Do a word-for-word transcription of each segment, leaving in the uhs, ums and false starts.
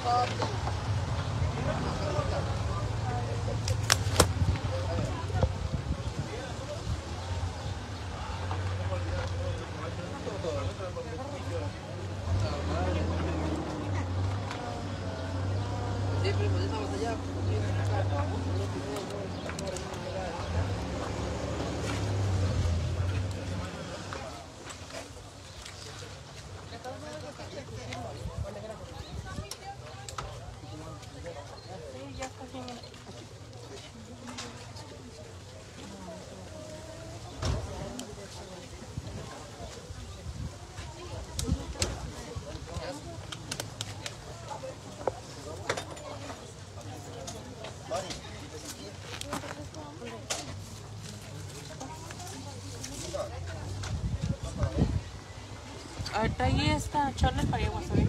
Ahorita ahí está Charlie para ir a Guasave.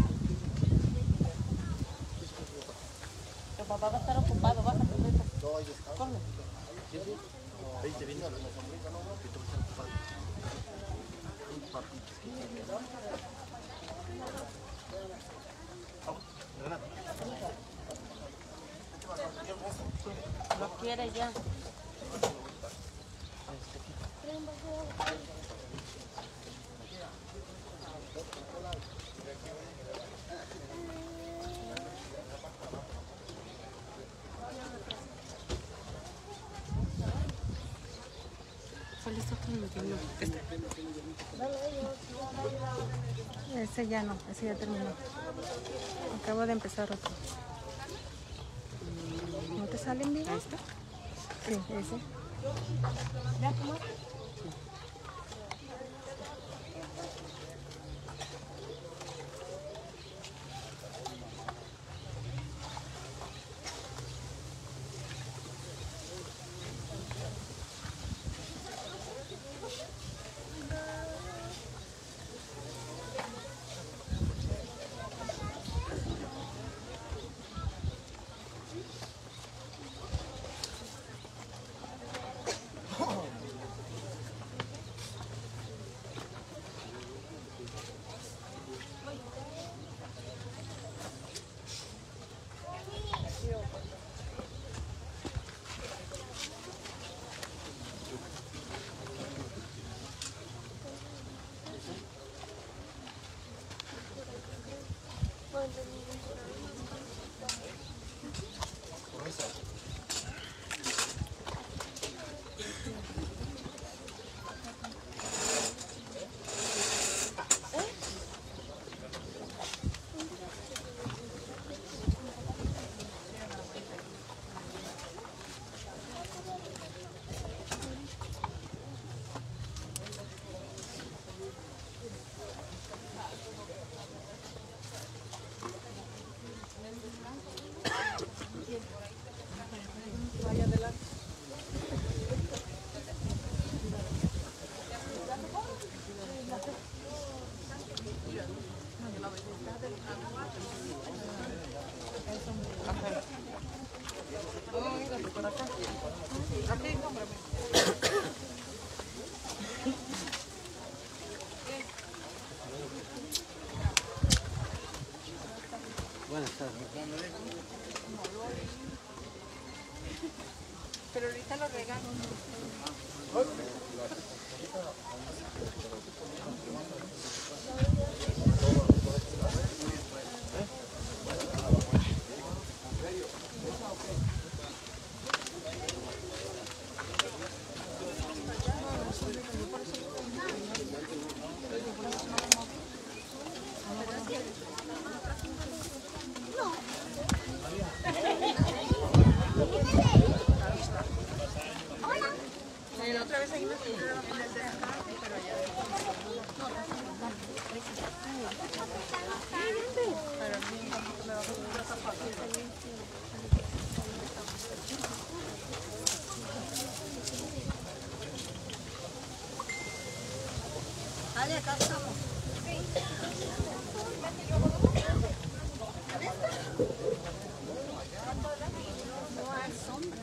Tu papá va a estar ocupado, baja tu vete. No, ahí está. Corre. Sí, sí. Ahí te viene la sombrita, ¿no? Que tú vas a ocupar. Un papito. Lo quiere ya. ¿Cuál está transmitiendo? Este. Ese ya no, ese ya terminó. Acabo de empezar otro. ¿No te salen bien? ¿Este? Sí, ese. ¿Ya cómo? Buenas tardes. Pero ahorita lo regalo. La otra vez ahí me encontraron en el descanso, pero ya pero a mí tampoco me va a poner los zapatos. Dale, acá estamos. No hay sombra.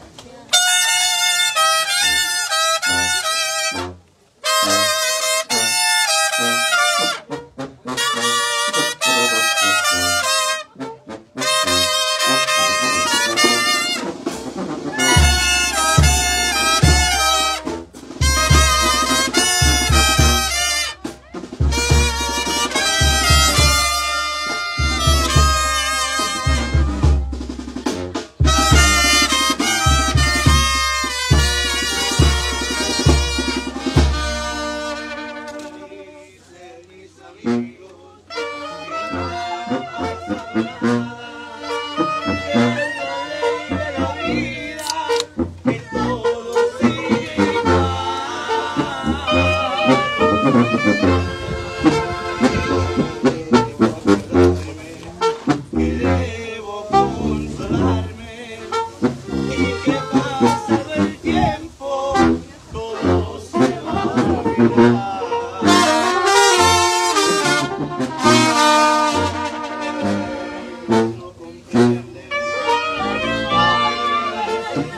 Thank you.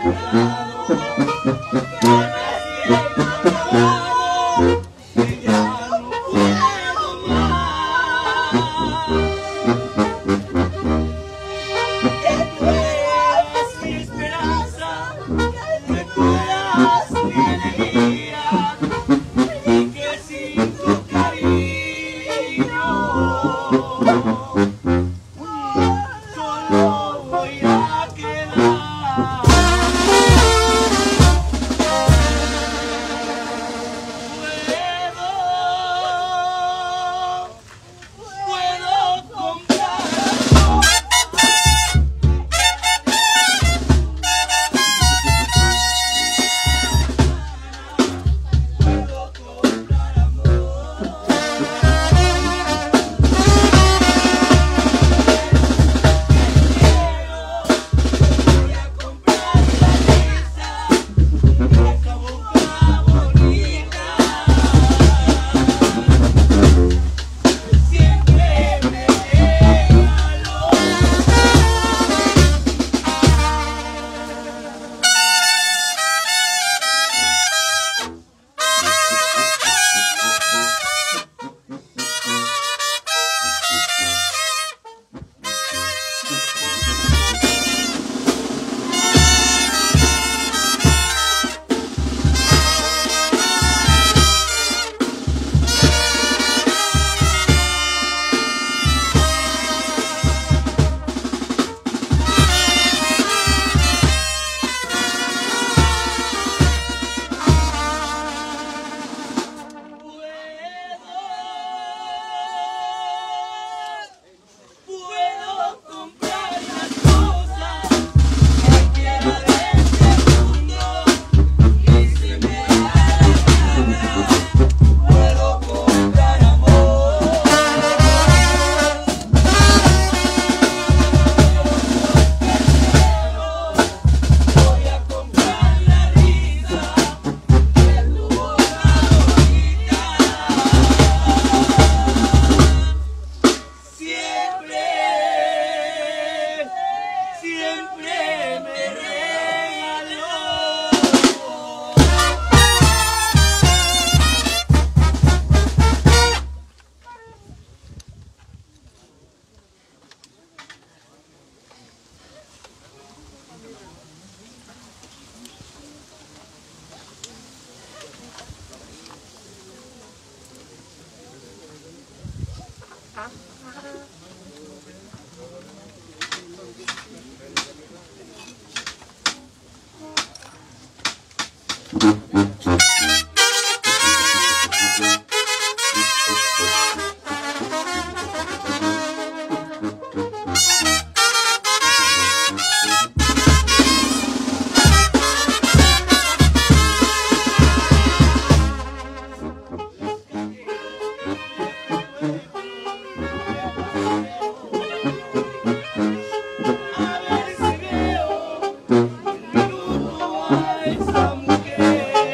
Esa mujer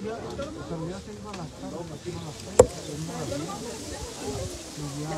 Pero ya se iban las tardes, aquí iban las tardes, pero no las vi. Y ya...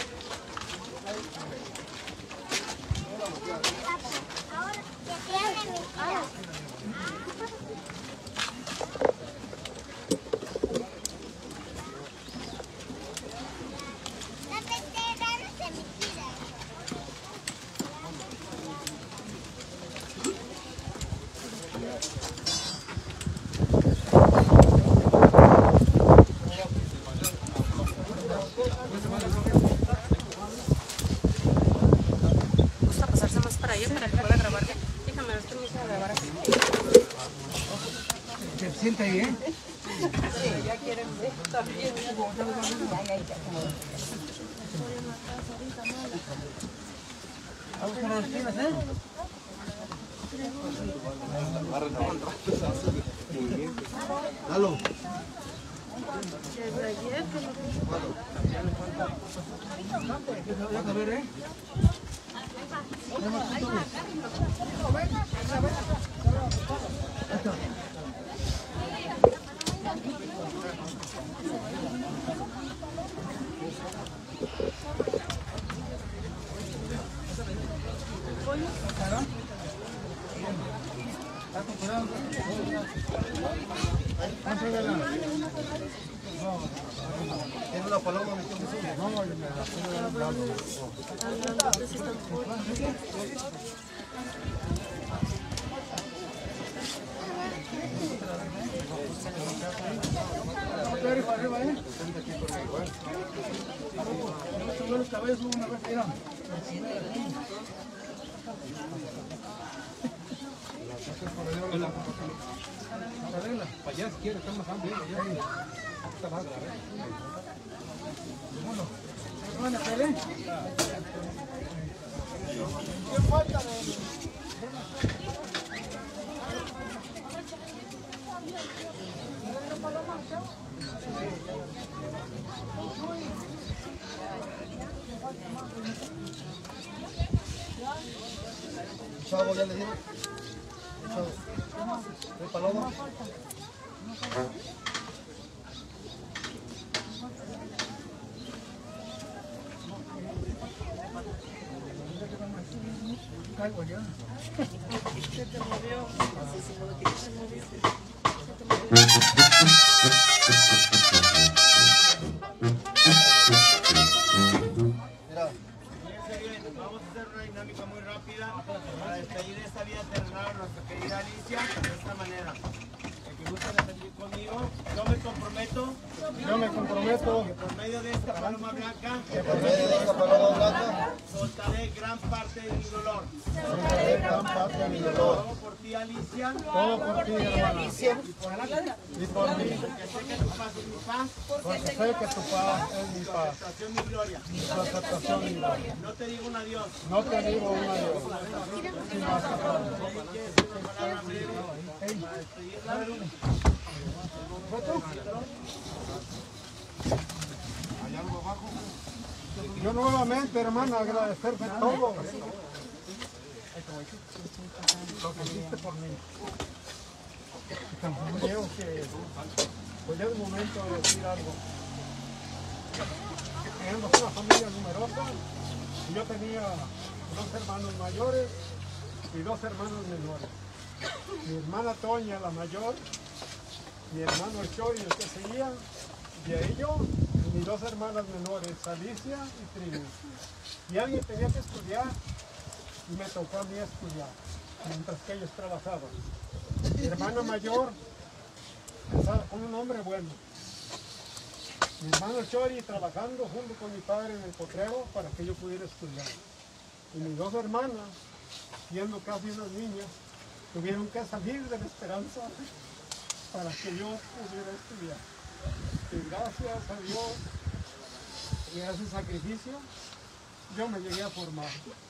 Ahora que tienen pantalla para que pueda grabar. Déjame ver permiso de grabar así. ¿Se siente bien? Sí, ya quieren ver también. ¿Vamos a las tiendas, eh? Dalo. A ver, ¿eh? ¿Tiene una paloma? No, no, los cabezos una vez, mira. Para allá si quiere, están bajando bien allá. Está baja, bueno, ¿van a pelear? ¿Qué falta de...? Chavo, ¿ya le dieron? Chavo. ¿El paloma? Caigo ya. Se te movió. Se movió. Mira. Vamos a hacer una dinámica muy rápida para despedir esta vida terrenal a nuestra querida Alicia de esta manera. El que gusta despedir conmigo, yo me comprometo, Yo me comprometo que por medio de esta paloma blanca Que por medio de esta paloma blanca soltaré gran parte de mi dolor. soltaré gran parte de mi dolor. Todo por ti, Alicia, Todo por ti, hermana. Y por mí. que sé que tu paz es mi paz, Porque sé que tu paz es mi paz. aceptación y gloria. Tu aceptación y gloria. No te digo un adiós. No te digo un adiós. Sino hasta pronto. ¿Quieres decir una palabra breve para despedirla? Yo nuevamente, hermana, agradecerte todo lo que hiciste por mí. Creo que pues ya es momento de decir algo. Tenemos una familia numerosa y yo tenía dos hermanos mayores y dos hermanos menores. Mi hermana Toña, la mayor, mi hermano el Chori, el que seguía, y a ello, y mis dos hermanas menores, Alicia y Trini. Y alguien tenía que estudiar y me tocó a mí estudiar, mientras que ellos trabajaban. Mi hermano mayor pensaba como un hombre bueno. Mi hermano el Chori trabajando junto con mi padre en el potrero para que yo pudiera estudiar. Y mis dos hermanas, siendo casi unas niñas, tuvieron que salir de la esperanza para que yo pudiera estudiar. Y gracias a Dios y a ese sacrificio, yo me llegué a formar.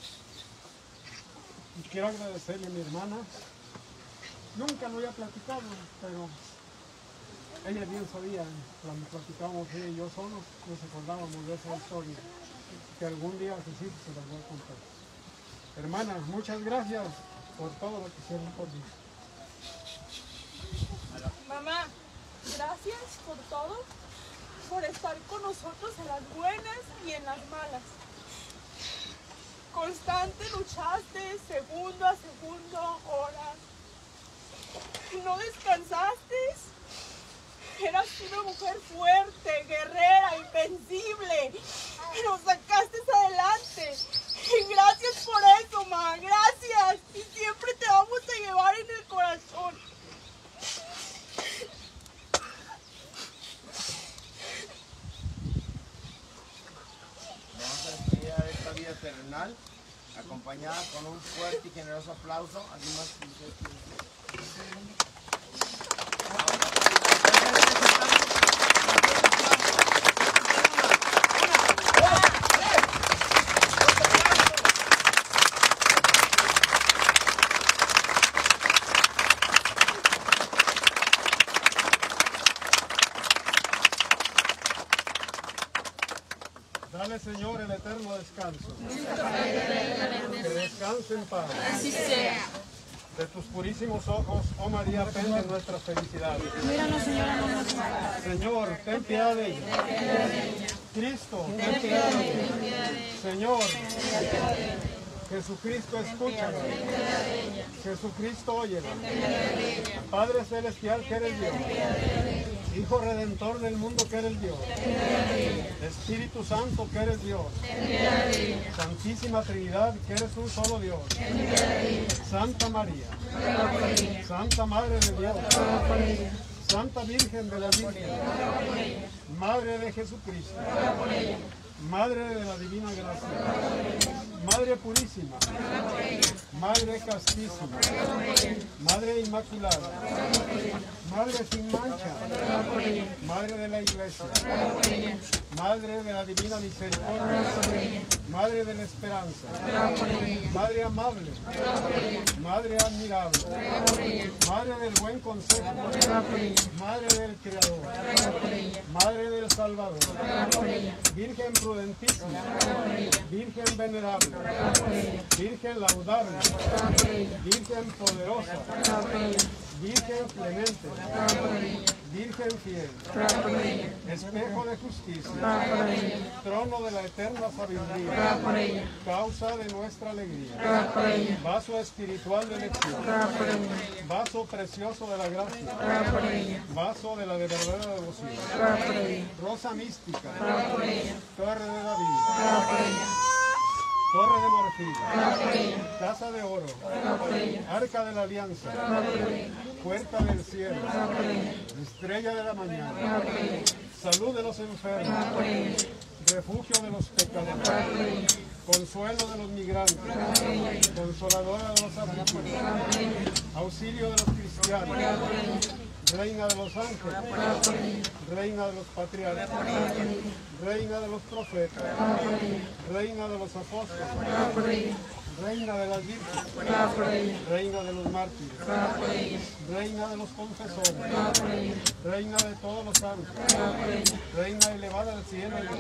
Y quiero agradecerle a mi hermana. Nunca lo había platicado, pero ella bien sabía, cuando platicábamos ella y yo solos, nos acordábamos de esa historia, que algún día sí se las voy a contar. Hermana, muchas gracias por todo lo que hicieron por mí. Mamá, gracias por todo, por estar con nosotros en las buenas y en las malas. Constante luchaste, segundo a segundo, horas. No descansaste. Eras una mujer fuerte, guerrera, invencible. Nos sacaste adelante. Y gracias por eso, ma. Gracias. Y siempre te vamos a llevar en el corazón. Vamos a despedir esta vida terrenal, acompañada acompañada con un fuerte y generoso aplauso. ¿Alguien más que ustedes quieren decir? Dale, Señor, el eterno descanso. Que descanse en paz. Así sea. De tus purísimos ojos, oh María, penden nuestras felicidades. Míranos, Señora. Señor, ten piedad de ella. Cristo, ten piedad de ella. Señor, Jesucristo, escúchanos. Jesucristo, óyela. Padre celestial, que eres Dios. Hijo redentor del mundo, que eres Dios. Espíritu Santo, que eres Dios. Santísima Trinidad, que eres un solo Dios. Santa María, Santa Madre de Dios, Santa Virgen de la Virgen, Madre de Jesucristo, Madre de la Divina Gracia, Madre Purísima, Madre Castísima, Madre Inmaculada, Madre sin mancha, Madre de la Iglesia, Madre de la Divina Misericordia, Madre de la Esperanza, Madre amable, Madre admirable, Madre del buen consejo, Madre del Creador, Madre del Salvador, Virgen prudentísima, Virgen venerable, Virgen laudable, Virgen poderosa, Virgen clemente, Virgen fiel, espejo de justicia, trono de la eterna sabiduría, causa de nuestra alegría, vaso espiritual de elección, vaso precioso de la gracia, vaso de la de verdadera devoción, rosa mística, torre de David, torre de marfil, casa de oro, arca de la alianza, puerta del cielo, estrella de la mañana, salud de los enfermos, refugio de los pecadores, consuelo de los migrantes, consoladora de los afligidos, auxilio de los cristianos, reina de los ángeles, reina de los patriarcas, reina de los profetas, reina de los apóstoles, reina de las vírgenes, reina de los mártires, reina de los confesores, reina de todos los santos, reina elevada al cielo y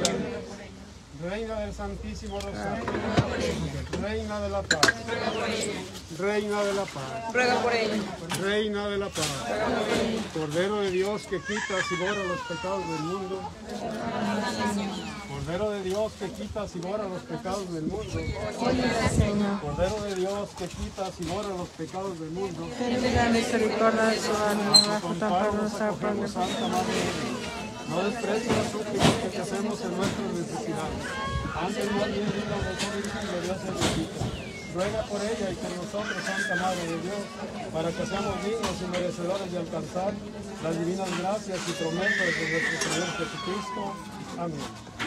reina del Santísimo Rosario, reina de la paz, reina de la paz, Ruega por ella. reina de la paz, Cordero de Dios que quitas y borra los pecados del mundo, Cordero de Dios que quitas y borra los pecados del mundo, Cordero de Dios que quitas y borra los pecados del mundo, Ten la misericordia de su alma, bajo tan Amparo, nos nuestra acogemos, Santa Madre de Dios. No desprecies las súplicas que te hacemos en nuestras necesidades. Antes más bien líbranos, oh Virgen de Dios bendita. Ruega por ella y por nosotros, Santa Madre de Dios, para que seamos dignos y merecedores de alcanzar las divinas gracias y promesas de nuestro Señor Jesucristo. Amén.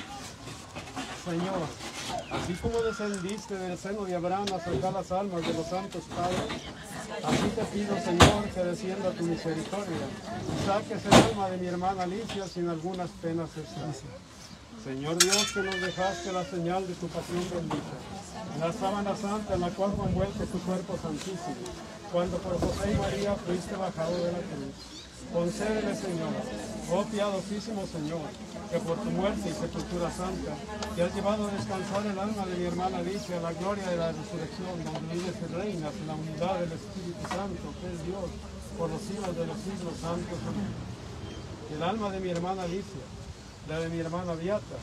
Señor, así como descendiste del seno de Abraham a salvar las almas de los santos padres, así te pido, Señor, que descienda tu misericordia y saques el alma de mi hermana Alicia sin algunas penas extras. Señor Dios, que nos dejaste la señal de tu pasión bendita, la sábana santa en la cual fue envuelto tu cuerpo santísimo, cuando por José y María fuiste bajado de la cruz. Concédele, Señor, oh piadosísimo Señor, que por tu muerte y sepultura santa te has llevado a descansar el alma de mi hermana Alicia, la gloria de la resurrección, donde vives y reinas en la unidad del Espíritu Santo, que es Dios, por los siglos de los siglos santos. Amén. El alma de mi hermana Alicia, la de mi hermana Beata,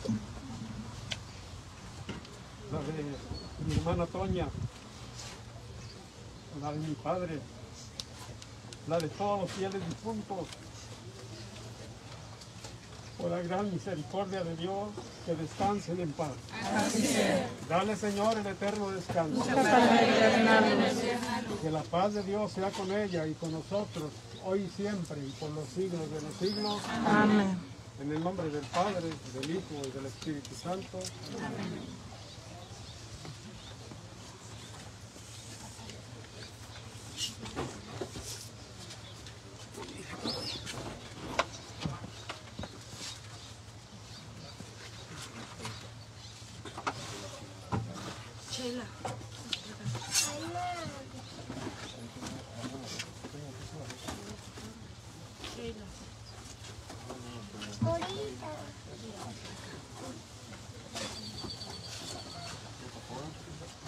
la de mi hermana Toña, la de mi padre, la de todos los fieles difuntos, por la gran misericordia de Dios, que descansen en paz. Dale, Señor, el eterno descanso. Que la paz de Dios sea con ella y con nosotros, hoy y siempre, y por los siglos de los siglos. Amén. En el nombre del Padre, del Hijo y del Espíritu Santo. Amén.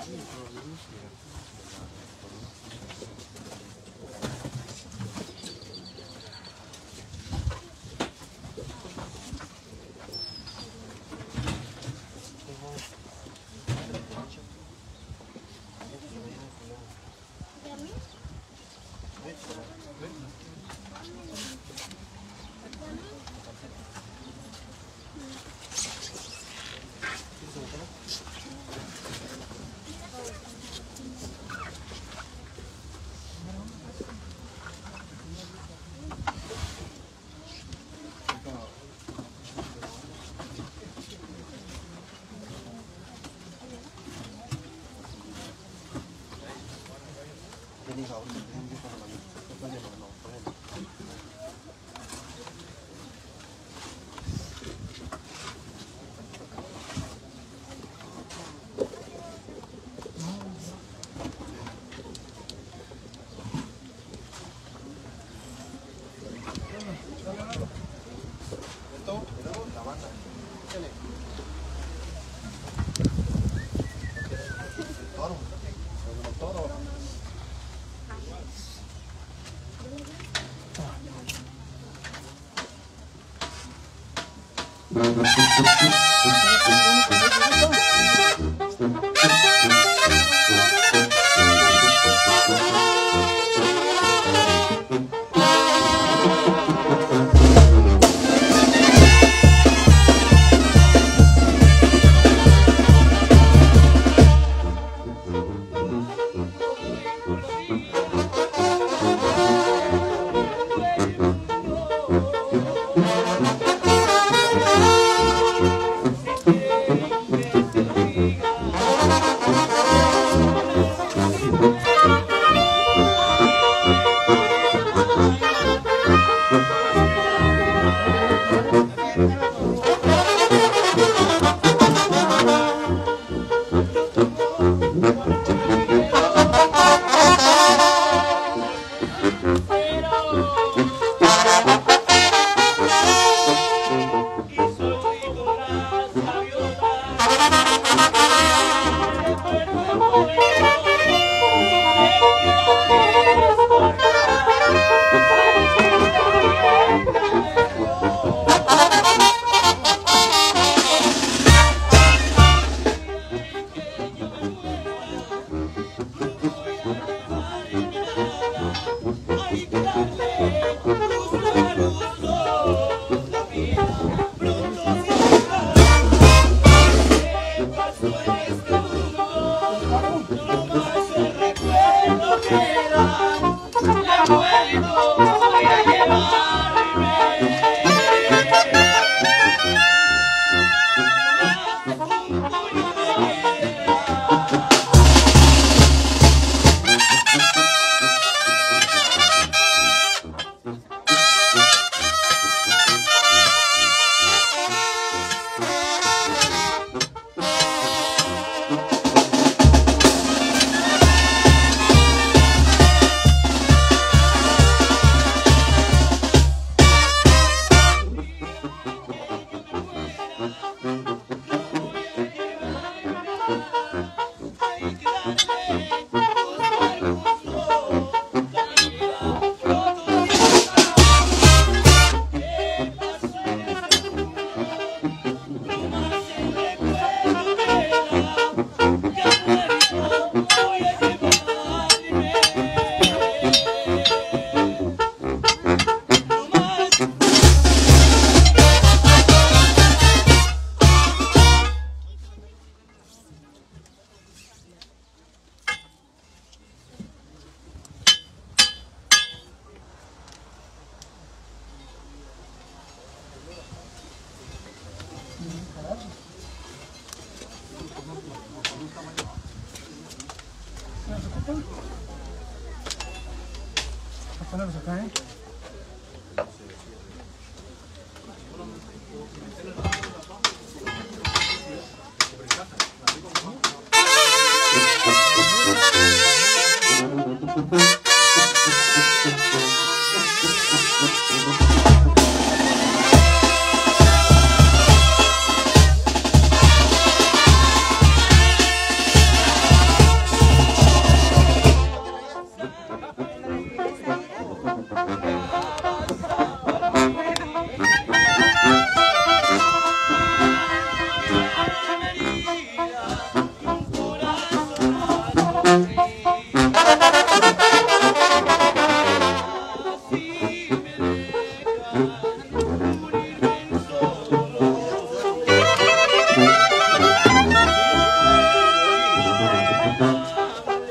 Ponerlos acá, ¿eh?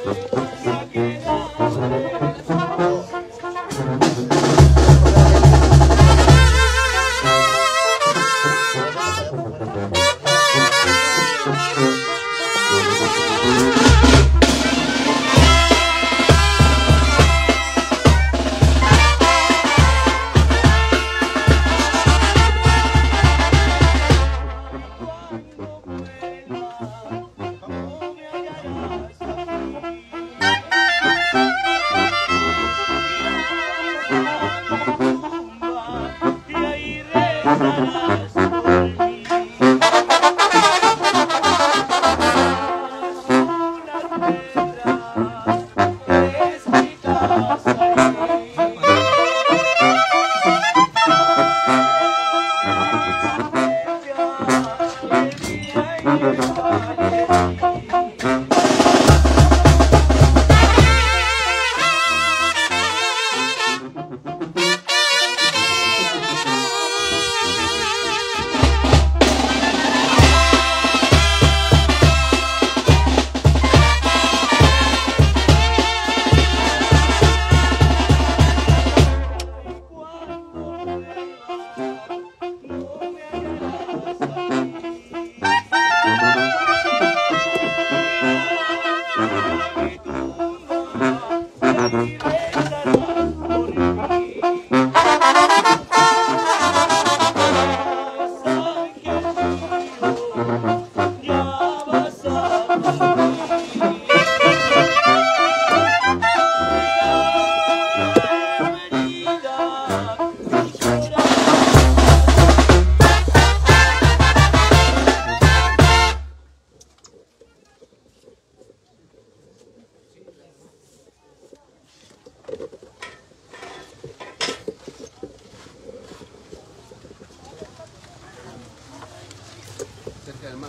Cerca del mar.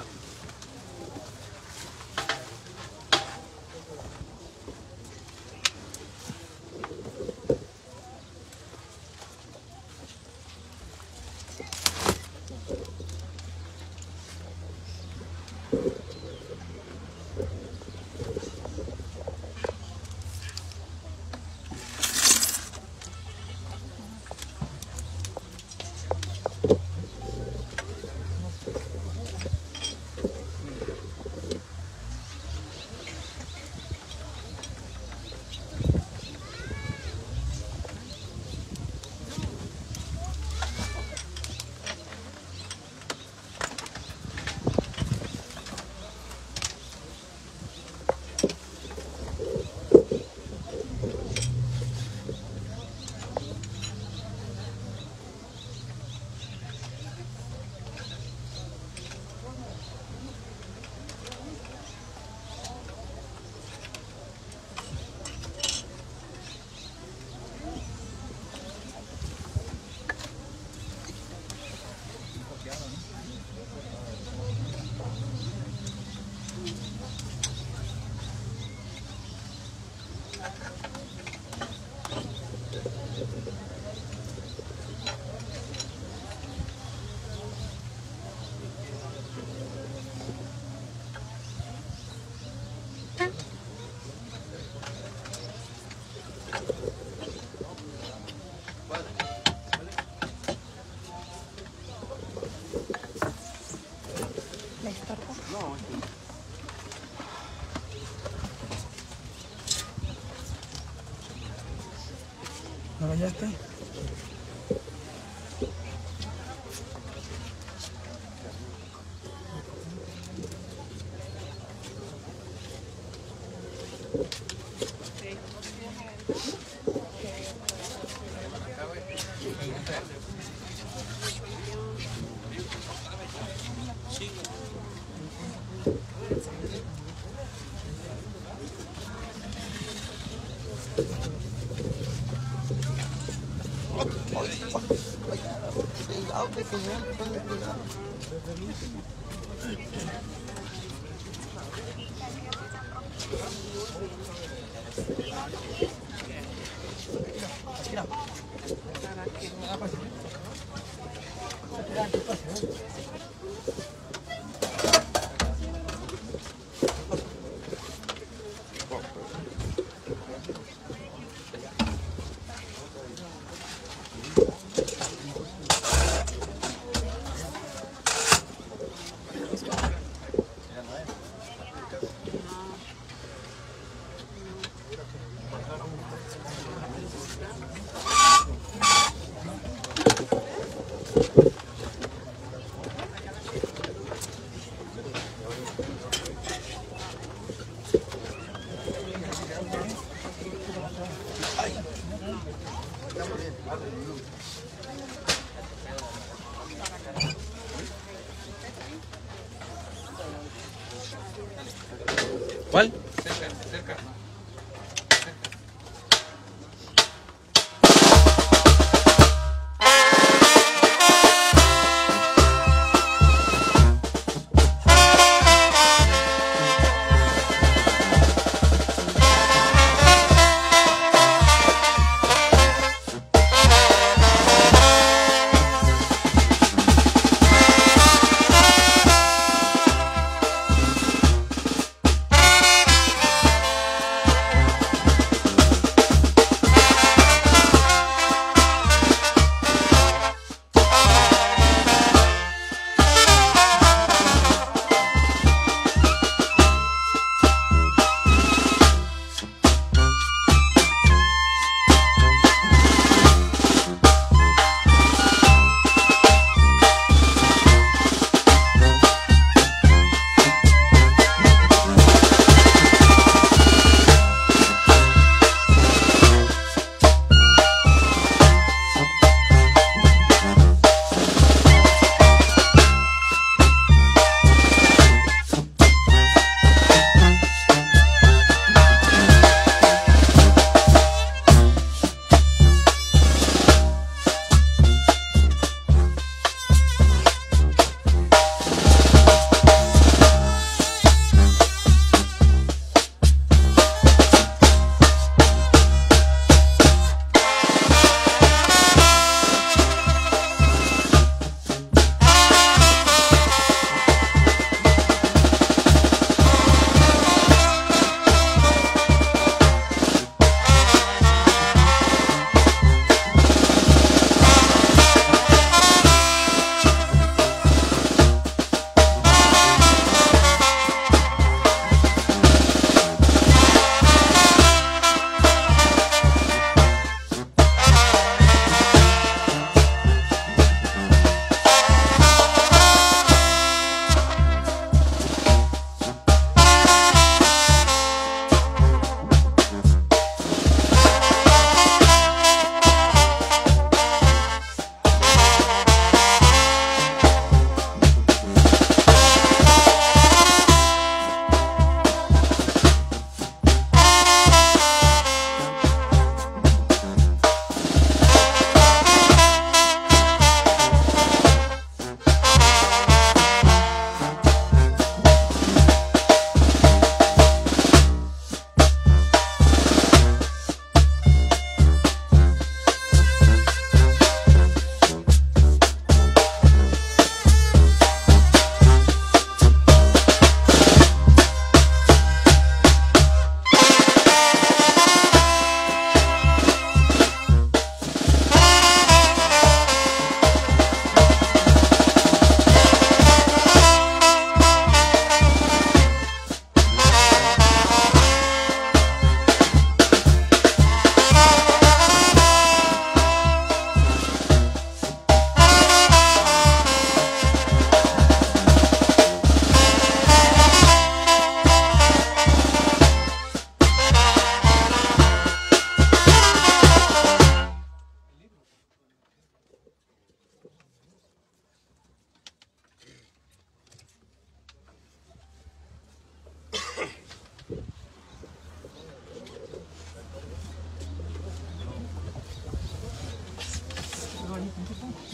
¿Lo bañaste?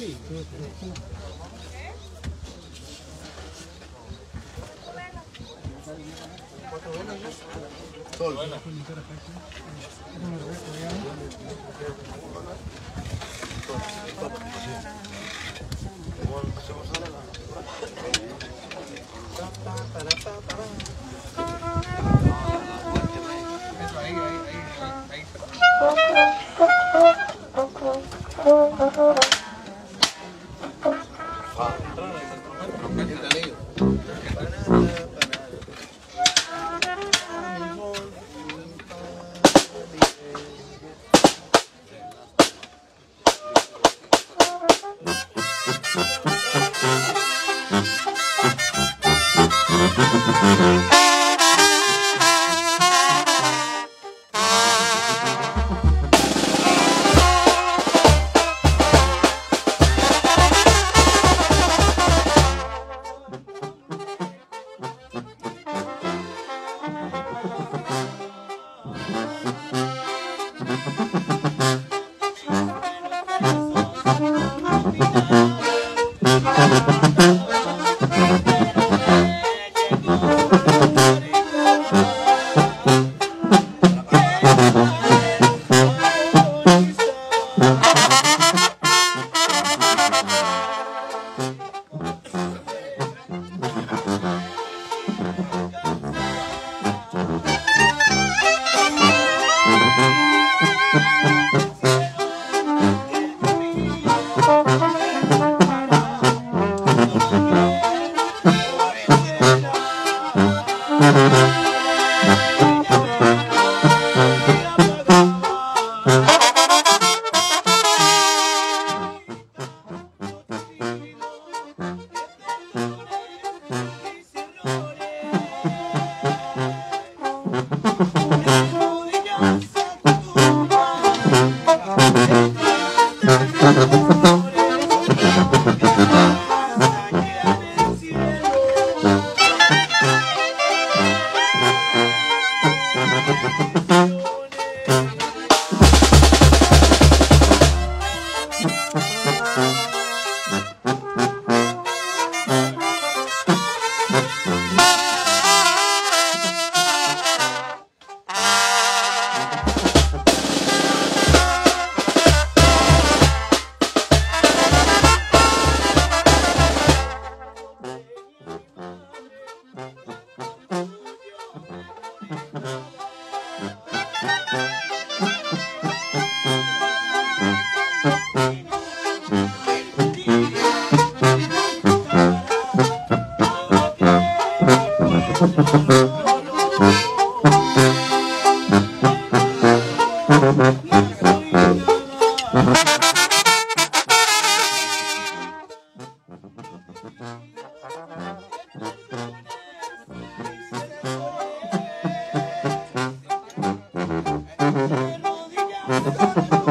Thank you.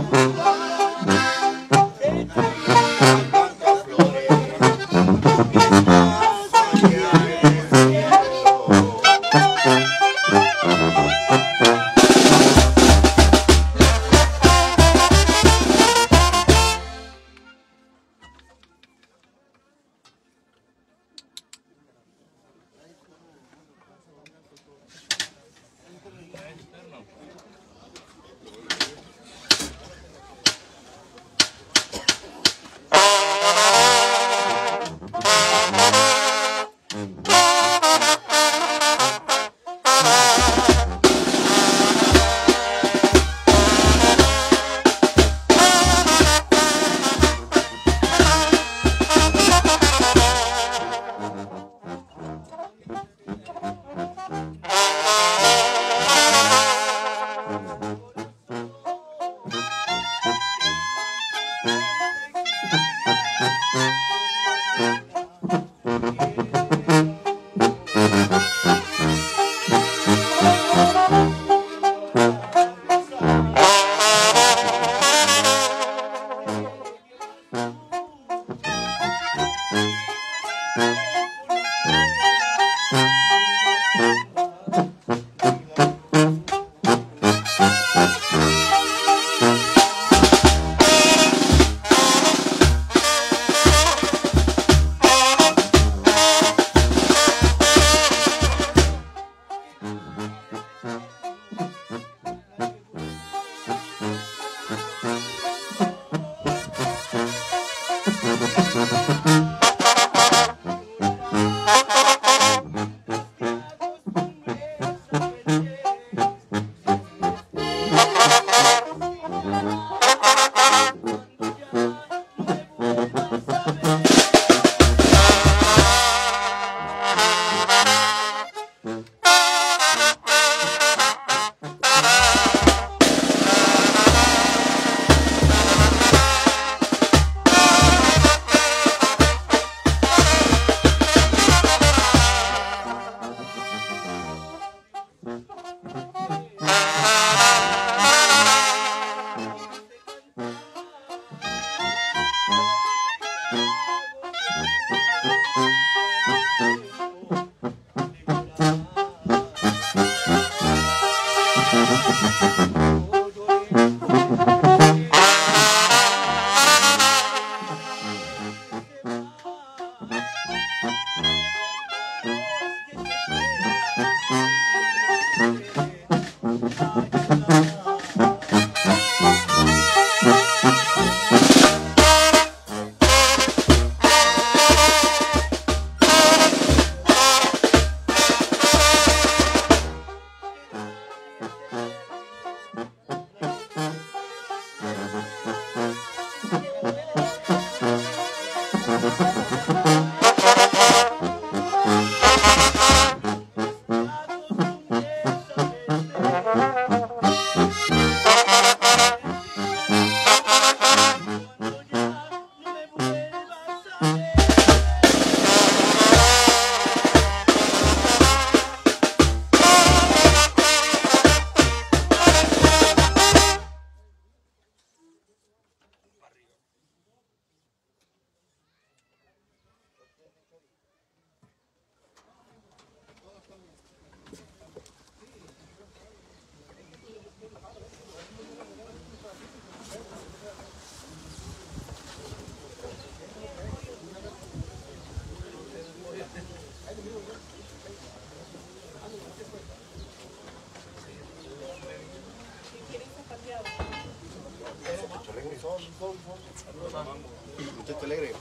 Muchacho alegre.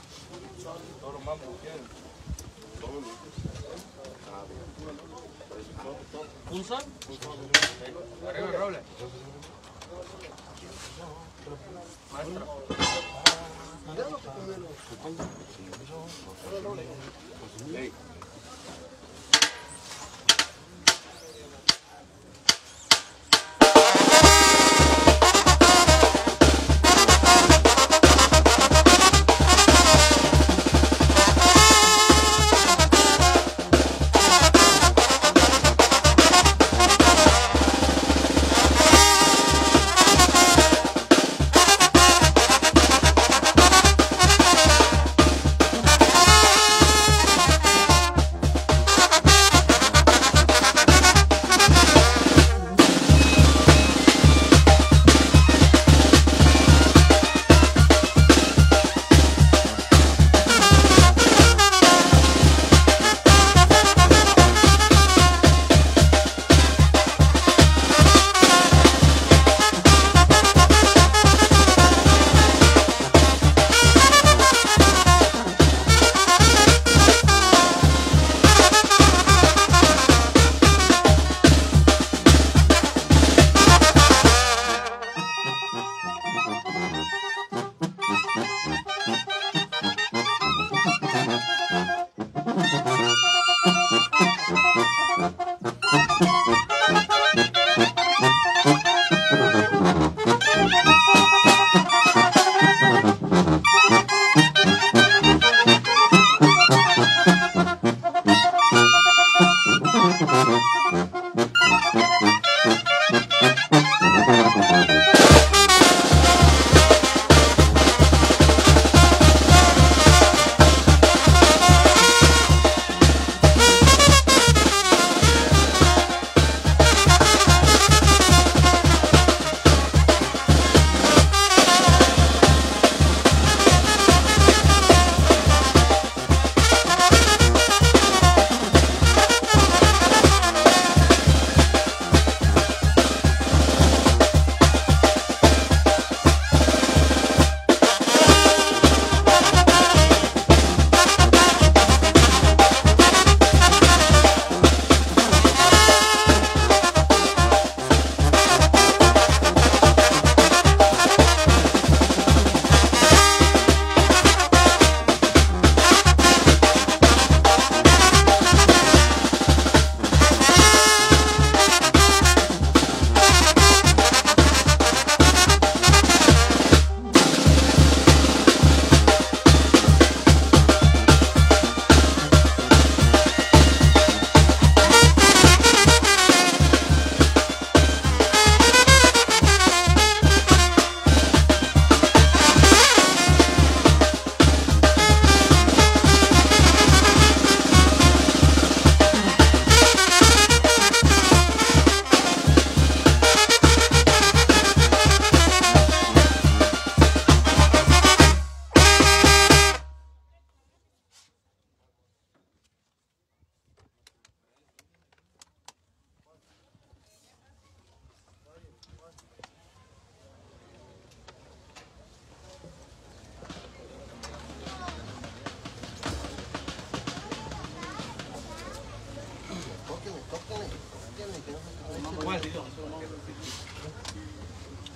Toro mambo, ¿quién? ¿Pulsan? Arriba el roble. Maestro. Hey.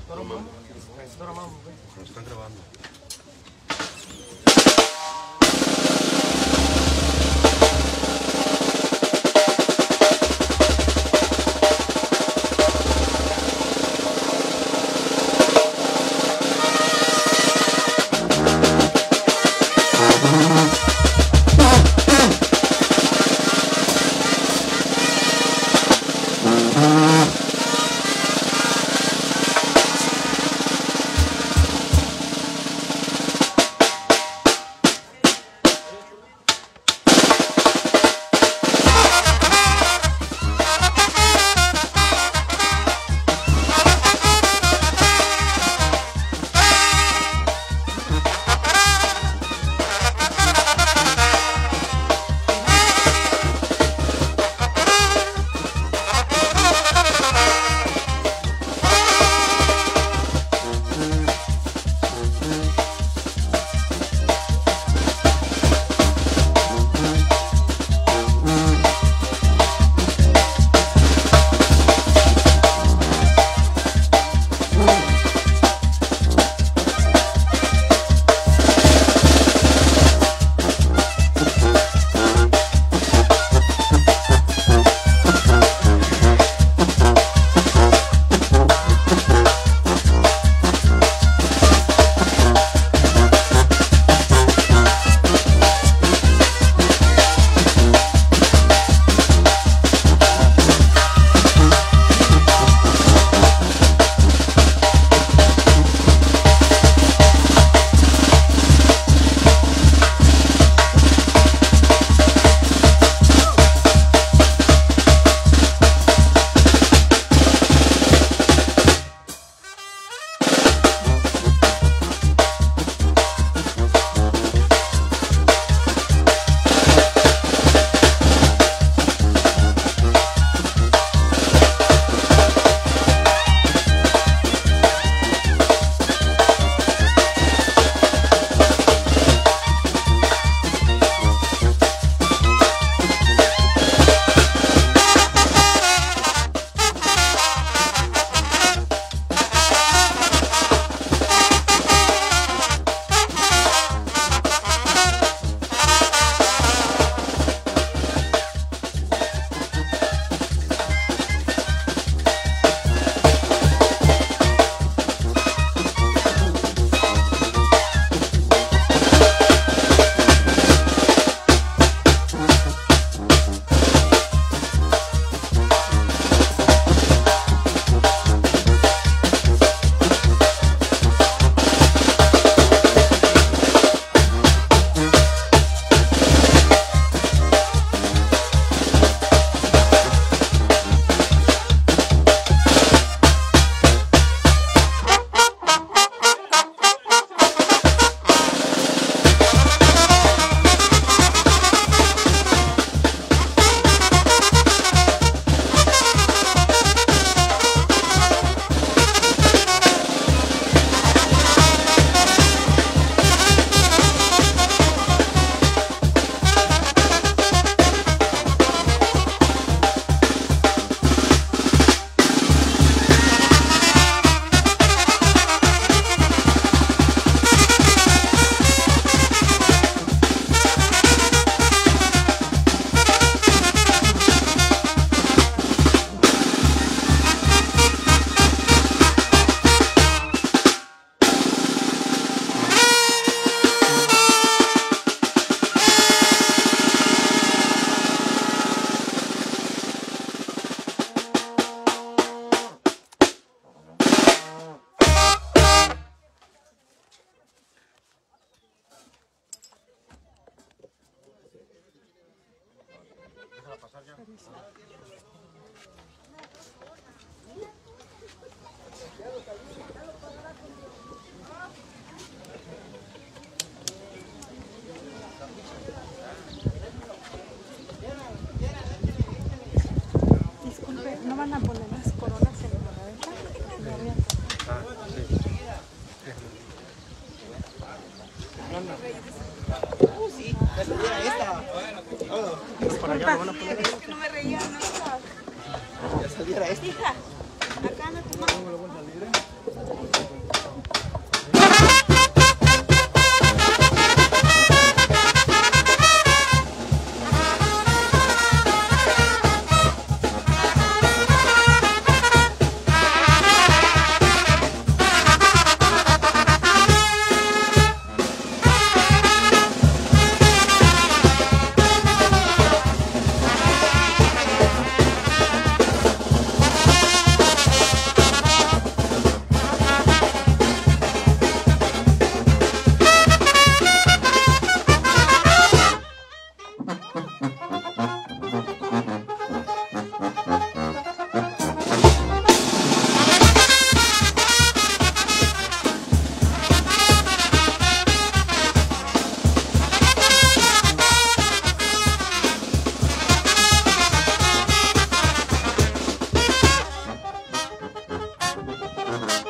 Toro Mamo. Toro Mamo, güey. Nos están grabando. para allá, lo van a poner. Es que no me reía nada. Ya saliera esto. Hija, acá anda tu mamá. Bye.